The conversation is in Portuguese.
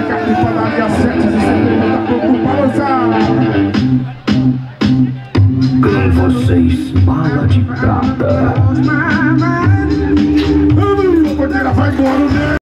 moleque aqui pra dar minha 7 de segundo, tá pronto pra lançar. Com vocês, Bala de Prata.